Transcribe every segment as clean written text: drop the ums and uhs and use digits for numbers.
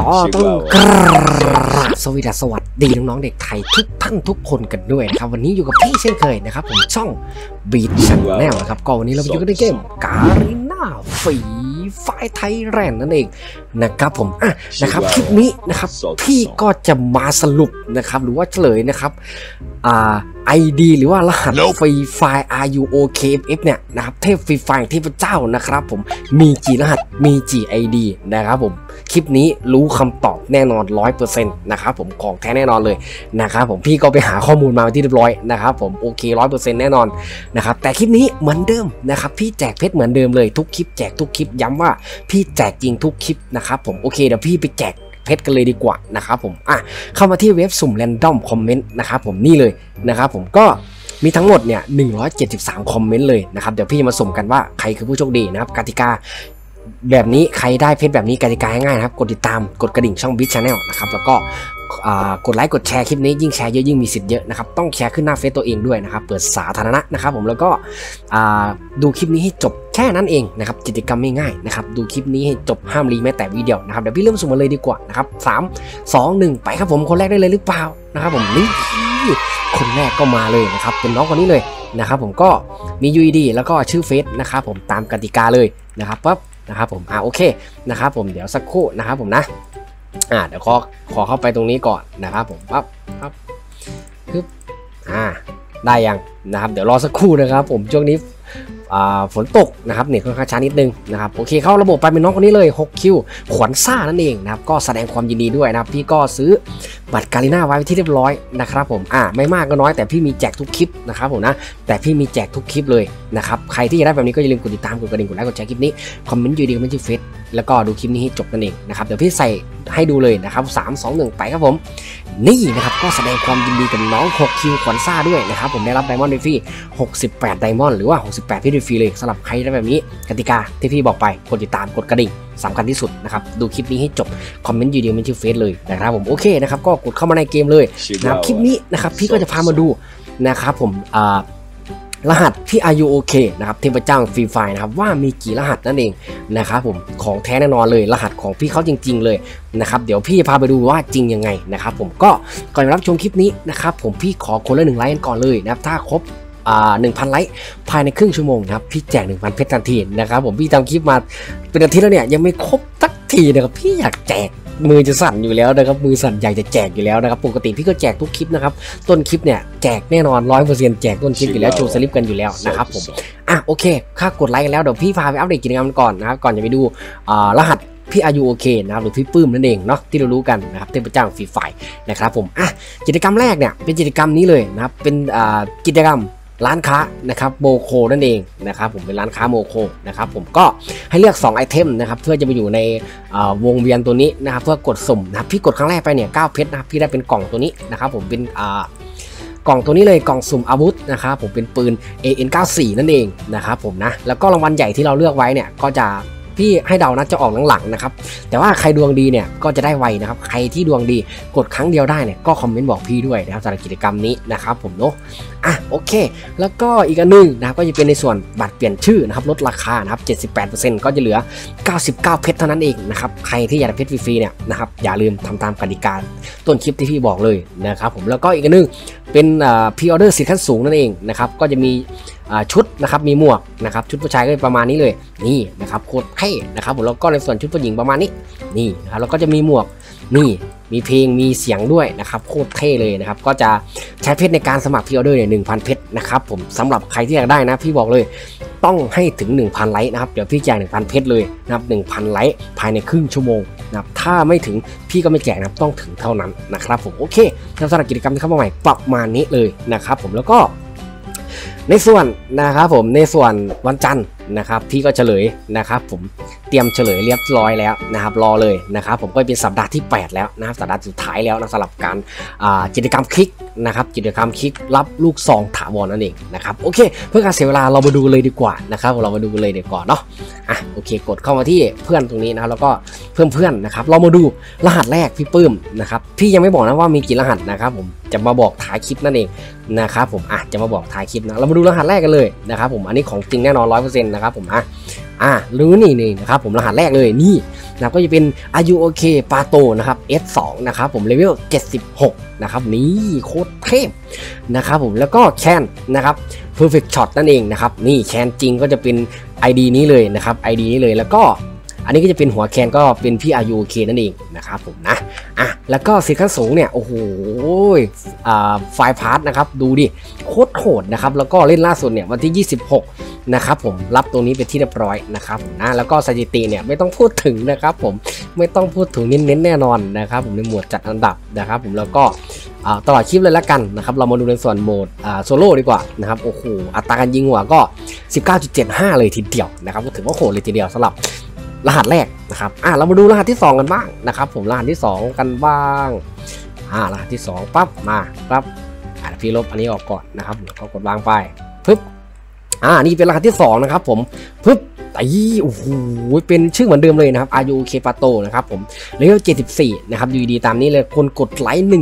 ต้องสวัสดีน้องๆเด็กไทยทุกท่านทุกคนกันด้วยนะครับวันนี้อยู่กับพี่เช่นเคยนะครับผมช่องบีทชันแนลนะครับก็วันนี้เราอยู่กันในเกมการีนาฟรีไฟไทยแลนด์นั่นเองนะครับผมนะครับคลิปนี้นะครับพี่ก็จะมาสรุปนะครับหรือว่าเฉลยนะครับID หรือว่ารหัสฟรีไฟ RUOKFF เนี่ยนะครับเทพฟรีไฟเทพเจ้านะครับผมมีกี่รหัสมีกี่ ID นะครับผมคลิปนี้รู้คำตอบแน่นอน 100% นะครับผมของแท้แน่นอนเลยนะครับผมพี่ก็ไปหาข้อมูลมาที่เรียบร้อยนะครับผมโอเค 100% แน่นอนนะครับแต่คลิปนี้เหมือนเดิมนะครับพี่แจกเพชรเหมือนเดิมเลยทุกคลิปแจกทุกคลิปย้ำว่าพี่แจกจริงทุกคลิปนะครับผมโอเคเดี๋ยวพี่ไปแจกเพชรกันเลยดีกว่านะครับผมเข้ามาที่เว็บสุ่ม Random Comment นะครับผมนี่เลยนะครับผมก็มีทั้งหมดเนี่ย173คอมเมนต์เลยนะครับเดี๋ยวพี่จะมาสุ่มกันว่าใครคือผู้โชคดีนะครับกติกาแบบนี้ใครได้เพชรแบบนี้กติกาง่ายๆนะครับกดติดตามกดกระดิ่งช่องบิ๊กชาแนลนะครับแล้วก็กดไลค์กดแชร์คลิปนี้ยิ่งแชร์เยอะยิ่งมีสิทธิ์เยอะนะครับต้องแชร์ขึ้นหน้าเฟซตัวเองด้วยนะครับเปิดสาธารณะนะครับผมแล้วก็ดูคลิปนี้ให้จบแค่นั้นเองนะครับกิจกรรมไม่ง่ายนะครับดูคลิปนี้ให้จบห้ามรีแม้แต่วิดีโอนะครับเดี๋ยวพี่เริ่มสุ่มมาเลยดีกว่านะครับ3 2 1ไปครับผมคนแรกได้เลยหรือเปล่านะครับผมนี่คนแรกก็มาเลยนะครับเป็นน้องคนนี้เลยนะครับผมก็มี UID แล้วก็ชื่อเฟซนะครับผมตามกติกาเลยนะครับปั๊บนะครับผมโอเคนะครับผมเดี๋ยวสักครู่นะครับผมนะเดี๋ยวขอเข้าไปตรงนี้ก่อนนะครับผมปั๊บปึ๊บได้ยังนะครับเดี๋ยวรอสักครู่นะครับผมช่วงนี้ฝนตกนะครับเนี่ยค่อนข้างช้านิดนึงนะครับโอเคเข้าระบบไปเป็นน้องคนนี้เลย6คิวขวัญซ่านั่นเองนะครับก็แสดงความยินดีด้วยนะครับพี่ก็ซื้อบัตรการีนาไว้ที่เรียบร้อยนะครับผมไม่มากก็น้อยแต่พี่มีแจกทุกคลิปนะครับผมนะแต่พี่มีแจกทุกคลิปเลยนะครับใครที่อยากได้แบบนี้ก็อย่าลืมกดติดตามกดกระดิ่งกดไลค์กดแชร์คลิปนี้คอมเมนต์อยู่ดีคอมเมนต์ที่เฟซแล้วก็ดูคลิปนี้ให้จบนั่นเองนะครับเดี๋ยวพี่ใส่ให้ดูเลยนะครับ3 2 1ไปครับผมนี่นะครับก็แสดงความยินดีกับน้อง6คิวขวัญซ่าด้วยนะครับผมได้รับไดมอนด์ฟรี68ไดมอนด์หรือว่า68พี่ฟรีเลยสำหรับใครได้แบบนี้กติกาที่พี่บอกไปกดติดตามกดกระดิ่งสำคัญที่สุดนะครับดูคลิปนี้ให้จบคอมเมนต์อยู่ดีคอมเมนต์ที่เฟซเลยนะครับผมโอเคนะครับก็กดเข้ามาในเกมเลยนะครับคลิปนี้นะครับพี่ก็จะพามาดูนะครับผมรหัสที่ RUOK นะครับเทพเจ้าฟรีไฟนะครับว่ามีกี่รหัสนั่นเองนะครับผมของแท้แน่นอนเลยรหัสของพี่เขาจริงๆเลยนะครับเดี๋ยวพี่พาไปดูว่าจริงยังไงนะครับผมก็ก่อนรับชมคลิปนี้นะครับผมพี่ขอคนละ1ไลค์ก่อนเลยนะครับถ้าครบ1,000 ไลค์ภายในครึ่งชั่วโมงนะครับพี่แจก 1,000 เพชรทันทีนะครับผมพี่ทำคลิปมาเป็นอาทิตย์แล้วเนี่ยยังไม่ครบสักทีนะครับพี่อยากแจกมือจะสั่นอยู่แล้วนะครับมือสั่นใหญ่จะแจกอยู่แล้วนะครับปกติพี่ก็แจกทุกคลิปนะครับต้นคลิปเนี่ยแจกแน่นอน 100% แจกต้นคลิปอยู่แล้วโชว์สลิปกันอยู่แล้วนะครับผมโอเคค่ากดไลค์กันแล้วเดี๋ยวพี่พาไปอัปเดตกิจกรรมก่อนนะครับก่อนจะไปดูรหัสพี่ RUOK นะครับหรือพี่ปื้มนั่นเองเนาะที่เรารู้กันนะครับเทพเจ้าฟรีไฟนะครับผมกิจกรรมแรกเนี่ยเป็นกิจกรรมนี้เลยนะครับเป็นกิจกรรมร้านค้านะครับโมโคนั่นเองนะครับผมเป็นร้านค้าโมโคนะครับผมก็ให้เลือก2ไอเทมนะครับเพื่อจะไปอยู่ในวงเวียนตัวนี้นะครับเพื่อกดสุ่มนะครับพี่กดครั้งแรกไปเนี่ย9เพชรนะครับพี่ได้เป็นกล่องตัวนี้นะครับผมเป็นกล่องตัวนี้เลยกล่องสุ่มอาวุธนะครับผมเป็นปืน AN94 นั่นเองนะครับผมนะแล้วก็รางวัลใหญ่ที่เราเลือกไว้เนี่ยก็จะพี่ให้เดานะจะออกหลังๆนะครับแต่ว่าใครดวงดีเนี่ยก็จะได้ไวนะครับใครที่ดวงดีกดครั้งเดียวได้เนี่ยก็คอมเมนต์บอกพี่ด้วยนะครับสำหรับกิจกรรมนี้นะครับผมเนาะโอเคแล้วก็อีกอันนึงนะครับก็จะเป็นในส่วนบัตรเปลี่ยนชื่อนะครับลดราคานะครับ 78% ก็จะเหลือ99เพชรเท่านั้นเองนะครับใครที่อยากได้เพชรฟรีๆเนี่ยนะครับอย่าลืมทำตามกติกาต้นคลิปที่พี่บอกเลยนะครับผมแล้วก็อีกอันนึงเป็นพรีออเดอร์สิทธิ์ขั้นสูงนั่นเองนะครับก็จะมีชุดนะครับมีหมวกนะครับชุดผู้ชายก็ประมาณนี้เลยนี่นะครับโคตรเท่นะครับผมแล้วก็ในส่วนชุดผู้หญิงประมาณนี้นี่นะครับแล้วก็จะมีหมวกนี่มีเพลงมีเสียงด้วยนะครับโคตรเท่เลยนะครับก็จะใช้เพชรในการสมัครพรีออเดอร์เนี่ย 1,000 เพชรนะครับผมสำหรับใครที่อยากได้นะพี่บอกเลยต้องให้ถึง 1,000 ไลค์นะครับเดี๋ยวพี่แจก 1,000 เพชรเลยนะครับ 1,000 ไลค์ภายในครึ่งชั่วโมงนะครับถ้าไม่ถึงพี่ก็ไม่แจกนะครับต้องถึงเท่านั้นนะครับผมโอเคสำหรับกิจกรรมที่เข้ามาใหม่ประมาณนี้เลยนะครับผมแล้วก็ในส่วนนะครับผมในส่วนวันจันทร์นะครับพี่ก็เฉลยนะครับผมเตรียมเฉลยเรียบร้อยแล้วนะครับรอเลยนะครับผมก็เป็นสัปดาห์ที่8แล้วนะครับสัปดาห์สุดท้ายแล้วนะสำหรับการกิจกรรมคลิกนะครับกิจกรรมคลิกรับลูกซองถาวรนั่นเองนะครับโอเคเพื่อการเสียเวลาเรามาดูเลยดีกว่านะครับเรามาดูเลยดีกว่าเนาะโอเคกดเข้ามาที่เพื่อนตรงนี้นะครับแล้วก็เพื่อนนะครับเรามาดูรหัสแรกพี่ปื้มนะครับพี่ยังไม่บอกนะว่ามีกี่รหัสนะครับผมจะมาบอกท้ายคลิปนั่นเองนะครับผมจะมาบอกท้ายคลิปนะเรามาดูรหัสแรกกันเลยนะครับผมอันนี้ของจริงแน่นอน 100% นะครับผมรู้นี่นะครับผมรหัสแรกเลยนี่นะครับก็จะเป็น Are You Okay ปาโตนะครับ S2 นะครับผมเลเวล76นะครับนี่โคตรเทพนะครับผมแล้วก็แคนนะครับ Perfect Shot นั่นเองนะครับนี่แคนจริงก็จะเป็น ID นี้เลยนะครับ ID นี้เลยแล้วก็อันนี้ก็จะเป็นหัวแคนก็เป็นพี่ Are You Okay นั่นเองนะครับผมนะแล้วก็สิทธิ์ขั้นสูงเนี่ยโอ้โหไฟล์พาร์ทนะครับดูดิโคตรโหดนะครับแล้วก็เล่นล่าสุดเนี่ยวันที่26นะครับผมรับตรงนี้เป็นที่เรียบร้อยนะครับผมนะแล้วก็สถิติเนี่ยไม่ต้องพูดถึงนะครับผมไม่ต้องพูดถึงเน้นแน่นอนนะครับผมในหมวดจัดอันดับนะครับผมแล้วก็ตลอดคลิปเลยละกันนะครับเรามาดูในส่วนโหมดโซโล่ดีกว่านะครับโอ้โหอัตราการยิงหัวก็ 19.75 เลยทีเดียวนะครับก็ถือว่าโหดเลยทีเดียวสำหรับรหัสแรกนะครับเรามาดูรหัสที่2กันบ้างนะครับผมรหัสที่2กันบ้างรหัสที่2ปั๊บมาปั๊บพี่ลบอันนี้ออกก่อนนะครับก็กดวางไปปึ๊บนี่เป็นรหัสที่2นะครับผมปึ๊บโอ้โหเป็นชื่อเหมือนเดิมเลยนะครับ Are You Okay ปาโตนะครับผมเลเวล74นะครับอยู่ดีตามนี้เลยคนกดไลค์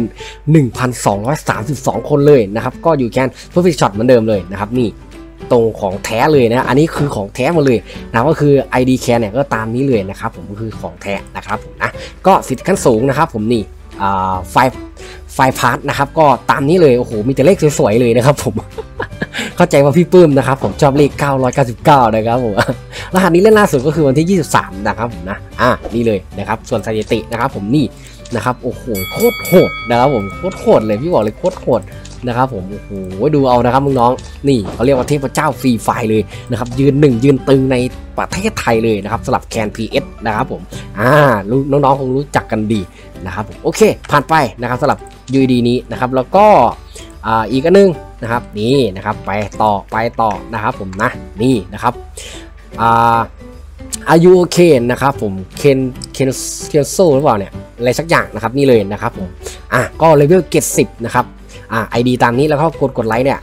11,232 คนเลยนะครับก็อยู่แคน Perfect Shot เหมือนเดิมเลยนะครับนี่ตรงของแท้เลยนะอันนี้คือของแท้หมดเลยนะก็คือ ID Can เนี่ยก็ตามนี้เลยนะครับผมก็คือของแท้นะครับผมนะก็สิทธิ์ขั้นสูงนะครับผมนี่ไฟพาร์ทนะครับก็ตามนี้เลยโอ้โหมีแต่เลขสวยๆเลยนะครับผม เข้าใจว่าพี่ปื้มนะครับผมชอบเลข999นะครับผมรหัสนี้เล่นล่าสุดก็คือวันที่23นะครับผมนะนี่เลยนะครับส่วนสถิตินะครับผมนี่นะครับโอ้โหโคตรโหดนะครับผมโคตรโหดเลยพี่บอกเลยโคตรโหดนะครับผมโอ้โหดูเอานะครับน้องๆนี่เขาเรียกว่าเทพเจ้าฟรีไฟเลยนะครับยืนตึงในประเทศไทยเลยนะครับสำหรับแคน PS นะครับผมน้องๆคงรู้จักกันดีนะครับผมโอเคผ่านไปนะครับสำหรับ UID นี้นะครับแล้วก็อีกอันนึงนะครับนี่นะครับไปต่อนะครับผมนะนี่นะครับAre You Okay นะครับผมเคนโซหรือเปล่าเนี่ยอะไรสักอย่างนะครับนี่เลยนะครับผมก็เลเวล70นะครับID ตามนี้แล้วก็กดไลค์เนี่ย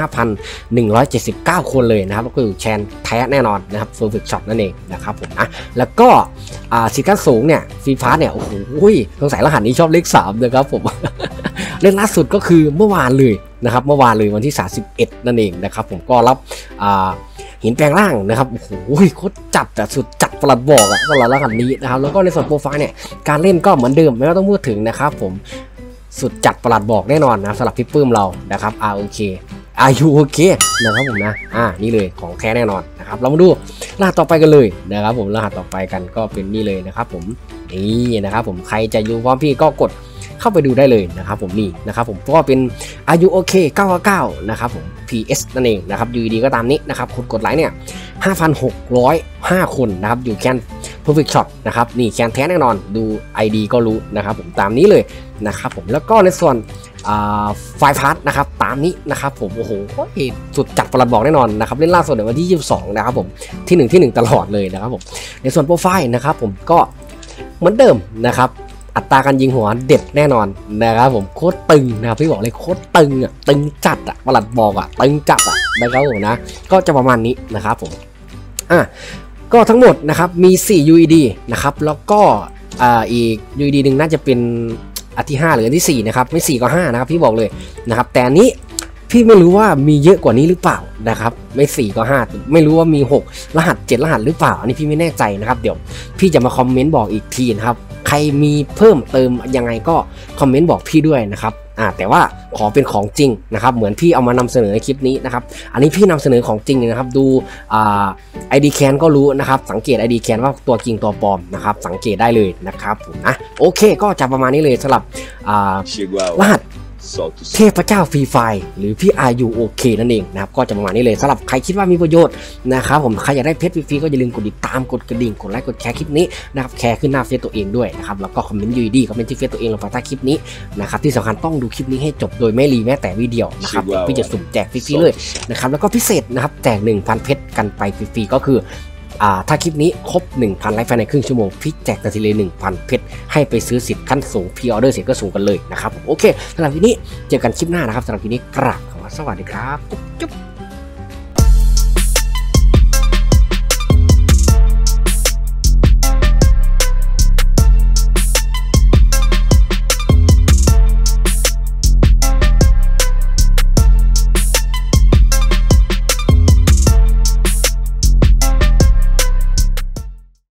5,179 คนเลยนะครับก็คือแชนแท้แน่นอนนะครับPerfect Shot นั่นเองนะครับผมแล้วก็สิทธิ์ขั้นสูงเนี่ยฟรีพาสเนี่ยโอ้โหสงสัยรหัสนี้ชอบเลข3นะครับผม เล่นล่าสุดก็คือเมื่อวานเลยนะครับเมื่อวานเลยวันที่31นั่นเองนะครับผมก็รับหินแปลงร่างนะครับโอ้โหโคตรจัดแต่สุดจัดประหลัดบอกสำหรับรหัสนี้นะครับแล้วก็ในส่วนโปรไฟล์เนี่ยการเล่นก็เหมือนเดิมไม่ต้องพูดถึงนะครับผมสุดจัดประหลัดบอกแน่นอนนะสำหรับพี่ปื้มเรานะครับโอเคAre You Okayนะครับผมนะนี่เลยของแท้แน่นอนนะครับเรามาดูรหัสต่อไปกันเลยนะครับผมรหัสต่อไปกันก็เป็นนี่เลยนะครับผมนี่นะครับผมใครจะอยู่พร้อมพี่ก็กดเข้าไปดูได้เลยนะครับผมนี่นะครับผมเพราะว่าเป็น Are You Okay 999นะครับผม PS นั่นเองนะครับอยู่ดีก็ตามนี้นะครับคนกดไลค์เนี่ย 5,605 คนนะครับอยู่แคน Perfect Shot นะครับนี่แคนแท้แน่นอนดู ID ก็รู้นะครับผมตามนี้เลยนะครับผมแล้วก็ในส่วนไฟล์พาร์ทนะครับตามนี้นะครับผมโอ้โหสุดจัดประหลัดบอกแน่นอนนะครับเล่นล่าสุดในวันที่22นะครับผมที่1ตลอดเลยนะครับผมในส่วนโปรไฟล์นะครับผมก็เหมือนเดิมนะครับอัตราการยิงหัวเด็ดแน่นอนนะครับผมโคตรตึงนะครับพี่บอกเลยโคตรตึงตึงจัดประหลัดบอกตึงจัดนะครับผมนะก็จะประมาณนี้นะครับผมก็ทั้งหมดนะครับมี4 UID นะครับแล้วก็อีก UID หนึ่งน่าจะเป็นอันที่5หรืออันที่4นะครับไม่4ก็5นะครับพี่บอกเลยนะครับแต่อันนี้พี่ไม่รู้ว่ามีเยอะกว่านี้หรือเปล่านะครับไม่4ก็5ไม่รู้ว่ามี6รหัส7รหัสหรือเปล่าอันนี้พี่ไม่แน่ใจนะครับเดี๋ยวพี่จะมาคอมเมนต์บอกอีกทีนะครับใครมีเพิ่มเติมยังไงก็คอมเมนต์บอกพี่ด้วยนะครับแต่ว่าขอเป็นของจริงนะครับเหมือนพี่เอามานำเสนอในคลิปนี้นะครับอันนี้พี่นำเสนอของจริงนะครับดูID Can ก็รู้นะครับสังเกต ID Can ว่าตัวจริงตัวปลอมนะครับสังเกตได้เลยนะครับผมโอเคก็จะประมาณนี้เลยสำหรับรหัสเทพเจ้าฟรีไฟหรือพี่ Are You Okay นั่นเองนะครับก็จะประมาณนี้เลยสำหรับใครคิดว่ามีประโยชน์นะครับผมใครอยากได้เพชรฟรีๆก็อย่าลืมกดติดตามกดกระดิ่งกดไลค์กดแชร์คลิปนี้นะครับแชร์ขึ้นหน้าเฟซตัวเองด้วยนะครับแล้วก็คอมเมนต์UIDคอมเมนต์ที่เฟซตัวเองลงใต้คลิปนี้นะครับที่สำคัญต้องดูคลิปนี้ให้จบโดยไม่รีแม้แต่วิดีโอนะครับพี่จะสุ่มแจกฟรีๆเลยนะครับแล้วก็พิเศษนะครับแจก 1,000 เพชรกันไปฟรีๆก็คือถ้าคลิปนี้ครบ 1,000 ไลค์ภายในครึ่งชั่วโมงพี่แจกทันทีเลย 1,000 เพชรให้ไปซื้อสิทธิ์ขั้นสูงพรีออเดอร์เสร็จก็สูงกันเลยนะครับโอเคสำหรับวันนี้เจอกันคลิปหน้านะครับสำหรับวันนี้กราบขอสวัสดีครับจุ๊บ